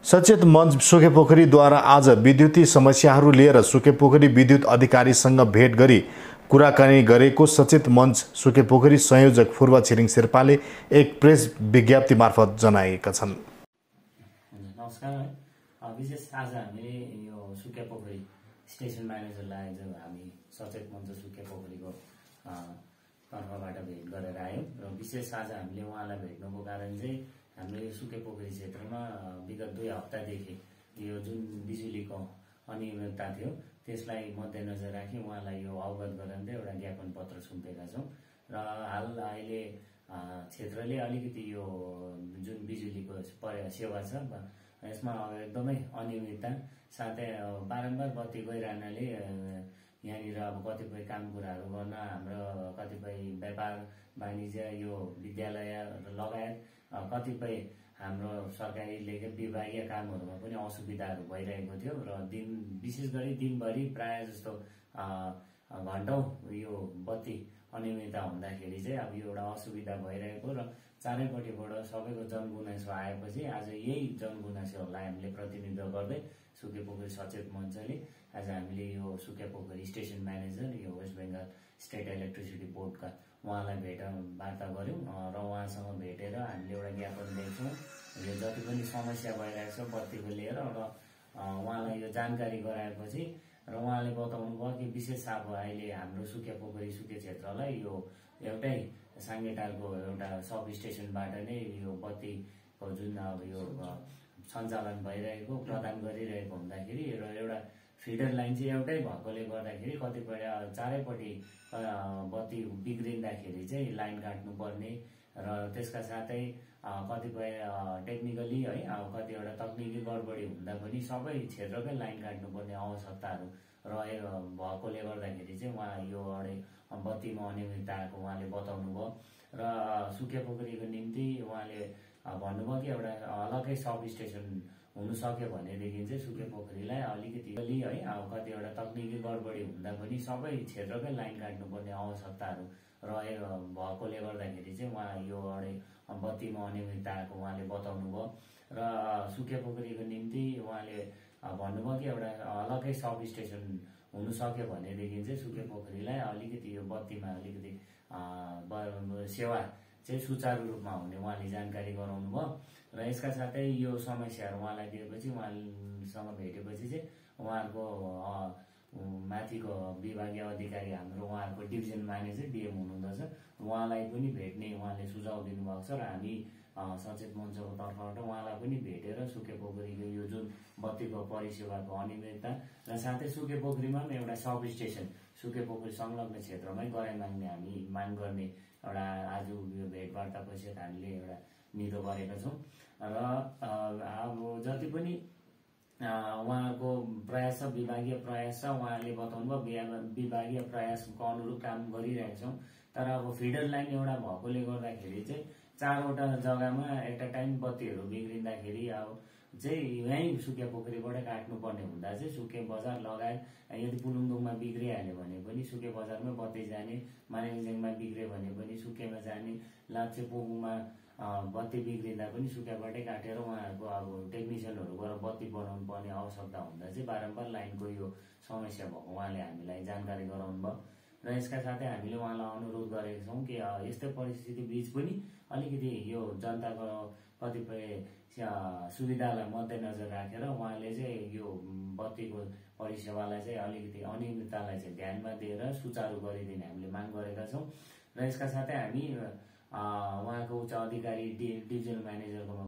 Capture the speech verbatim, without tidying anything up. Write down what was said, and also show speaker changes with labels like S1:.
S1: सचेत मञ्च सुकेपोखरीद्वारा आज विद्युतीय समस्याहरू लिएर सुकेपोखरी विद्युत अधिकारीसँग भेट गरी कुराकानी गरेको सचेत मञ्च सुकेपोखरी संयोजक फुर्वा छिरिङ शेर्पाले एक प्रेस विज्ञप्ति मार्फत जनाएका छन्।
S2: नमस्कार, विशेष आज हामीले यो सुकेपोखरी स्टेसन म्यानेजरलाई आज हामी सचेत मञ्च सुकेपोखरीको तर्फबाट भेट गरेर आयौँ र विशेष आज हामीले उहाँलाई भेट्नुको कारण चाहिँ हामीले सुकेपोखरी क्षेत्रमा विगत दुई हप्तादेखि यो जुन बिजुलीको अनियमितता थियो त्यसलाई मध्यनजर राखी उहाँलाई यो अवगत गराउँदै एउटा ज्ञापन पत्र सुम्पेका छौँ र हाल अहिले क्षेत्रले अलिकति यो जुन बिजुलीको सेवा छ यसमा एकदमै अनियमितता साथै बारम्बार बत्ती गइरहनाले यहाँनिर अब कतिपय काम कुराहरू गर्न हाम्रो कतिपय व्यापार वाणिज्य यो विद्यालय लगायत कतिपय हाम्रो सरकारी विभागीय कामहरूमा पनि असुविधाहरू भइरहेको थियो र दिन विशेष गरी दिनभरि प्राय जस्तो घन्टौं यो बत्ती अनियमितता हुँदाखेरि चाहिँ अब यो एउटा असुविधा भइरहेको र चारैपट्टिबाट सबैको जनगुनासो आएपछि आज यही जनगुनासोहरूलाई हामीले प्रतिनिधित्व गर्दै सुकेपोखरी सचेत मञ्चले आज हामीले यो सुकेपोखरी स्टेसन म्यानेजर यो वेस्ट बेङ्गाल स्टेट इलेक्ट्रिसिटी बोर्डका उहाँलाई भेट वार्ता गऱ्यौँ र उहाँसँग भेटेर हामीले एउटा ज्ञापन दिएछौँ यो जति पनि समस्या भइरहेको छ बत्तीको लिएर र उहाँलाई यो जानकारी गराएपछि र उहाँले बताउनु भयो कि विशेष अब अहिले हाम्रो सुकेपोखरी सुके क्षेत्रलाई यो एउटै साङ्गेटारको एउटा सब स्टेसनबाट नै यो बत्तीको जुन अब यो सञ्चालन भइरहेको प्रदान गरिरहेको हुँदाखेरि र एउटा फिडर लाइन चाहिँ एउटै भएकोले गर्दाखेरि कतिपय चारैपट्टि बत्ती बिग्रिँदाखेरि चाहिँ लाइन काट्नुपर्ने र त्यसका साथै कतिपय टेक्निकली है अब कतिवटा तकनिकी गडबडी हुँदा पनि सबै क्षेत्रकै लाइन काट्नुपर्ने आवश्यकताहरू रहे भएकोले गर्दाखेरि चाहिँ उहाँ यो अडे बत्तीमा अनियमितता आएको उहाँले बताउनु भयो र सुकेपोखरीको निम्ति उहाँले भन्नुभयो कि एउटा अलग्गै सब स्टेसन हुनु सक्यो भनेदेखि चाहिँ सुकेपोखरीलाई अलिकति है अब कतिवटा तकनिकी गडबडी हुँदा पनि सबै क्षेत्रकै लाइन काट्नुपर्ने आवश्यकताहरू रहे भएकोले गर्दाखेरि चाहिँ उहाँ यो अडे बत्तीमा अनियमितता आएको उहाँले बताउनु भयो र सुकेपोखरीको निम्ति उहाँले भन्नुभयो कि एउटा अलग्गै सब स्टेसन हुनु सक्यो भनेदेखि चाहिँ सुकेपोखरीलाई अलिकति यो बत्तीमा अलिकति सेवा चाहिँ सुचारू रूपमा हुने उहाँले जानकारी गराउनु भयो र यसका साथै यो समस्याहरू उहाँलाई दिएपछि उहाँसँग भेटेपछि चाहिँ उहाँहरूको माथिको विभागीय अधिकारी हाम्रो उहाँहरूको डिभिजन म्यानेजर डिएम हुनुहुँदछ उहाँलाई पनि भेट्ने उहाँले सुझाव दिनुभएको छ र हामी सचेत मञ्चको तर्फबाट उहाँलाई पनि भेटेर सुकेपोखरीको यो जुन बत्तीको परिसेवाको अनियमितता र साथै सुकेपोखरीमा पनि एउटा सब स्टेसन सुकेपोखरी संलग्न क्षेत्रमै गराइ माग्ने हामी माग गर्ने एउटा आज यो भेटवार्ता पश्चात हामीले एउटा निधो गरेका छौँ र अब जति पनि उहाँको प्रयास छ विभागीय प्रयास छ उहाँले बताउनु भयो विभागीय प्रयासको अनुरूप काम गरिरहेका छौँ तर अब फिडर लाइन एउटा भएकोले गर्दाखेरि चाहिँ चारवटा जग्गामा एट अ टाइम बत्तीहरू बिग्रिँदाखेरि अब चाहिँ यहीँ सुकेपोखरीबाटै काट्नुपर्ने हुँदा चाहिँ सुके बजार लगायत यदि पुलुङदुङमा बिग्रिहाल्यो भने पनि सुके बजारमै बत्ती जाने मानेङजेङमा बिग्रियो भने पनि सुकेमा जाने लाप्चे पोगुङमा बत्ती बिग्रिँदा पनि सुकेबाटै काटेर उहाँहरूको अब टेक्निसियनहरू गएर बत्ती बनाउनु पर्ने आवश्यकता हुँदा चाहिँ बारम्बार लाइनको यो समस्या भएको उहाँले हामीलाई जानकारी गराउनु भयो र यसका साथै हामीले उहाँलाई अनुरोध गरेका छौँ कि यस्तै परिस्थिति बीच पनि अलिकति यो जनताको कतिपय सुविधालाई मध्यनजर राखेर उहाँले चाहिँ यो बत्तीको परिसेवालाई चाहिँ अलिकति अनियमिततालाई चाहिँ ध्यानमा दिएर सुचारू गरिदिने हामीले माग गरेका छौँ र यसका साथै हामी उहाँको उच्च अधिकारी डिभिजनल म्यानेजरको